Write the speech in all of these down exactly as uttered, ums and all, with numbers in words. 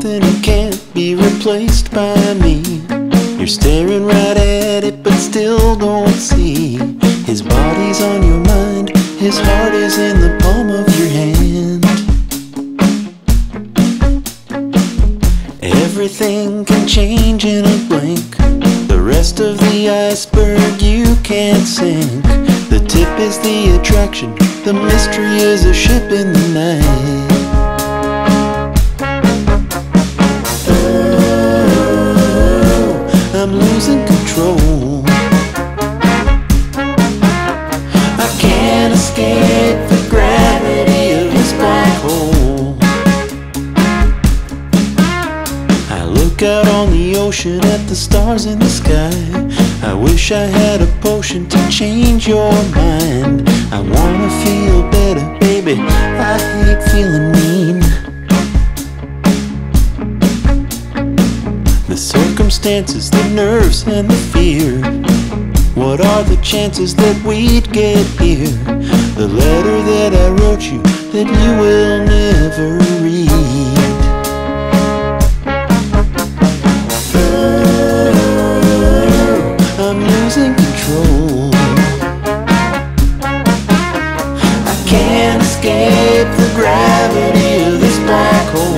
something that can't be replaced by me. You're staring right at it but still don't see. His body's on your mind, his heart is in the palm of your hand. Everything can change in a blink. The rest of the iceberg you can't sink. The tip is the attraction, the mystery is a ship in the night. I'm losing control. I can't escape the gravity of this black hole. I look out on the ocean at the stars in the sky. I wish I had a potion to change your mind. I wanna feel better, baby, I hate feeling mean. The circumstances, the nerves and the fear. What are the chances that we'd get here? The letter that I wrote you that you will never read. Oh, I'm losing control. I can't escape the gravity of this black hole.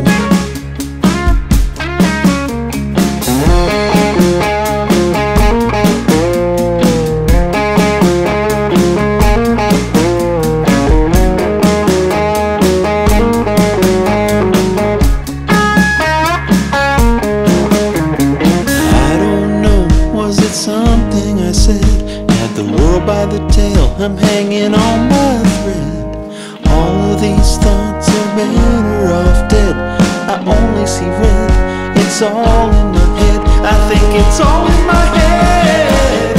By the tail, I'm hanging on my thread. All of these thoughts are better off dead. I only see red, it's all in my head. I think it's all in my head.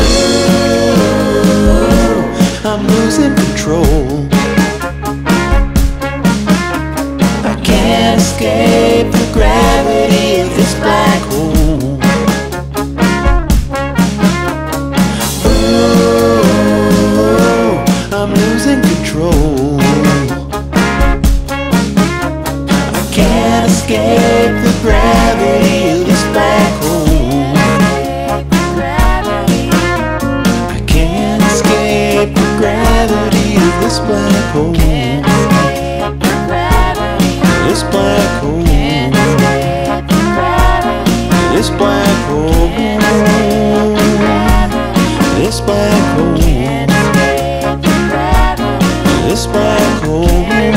Ooh, I'm losing control. I can't escape the gravity of this black hole. I'm losing control. I can't escape the gravity of this black hole. I can't escape the gravity of this black hole. This black hole. This black hole. This black hole. This black hole.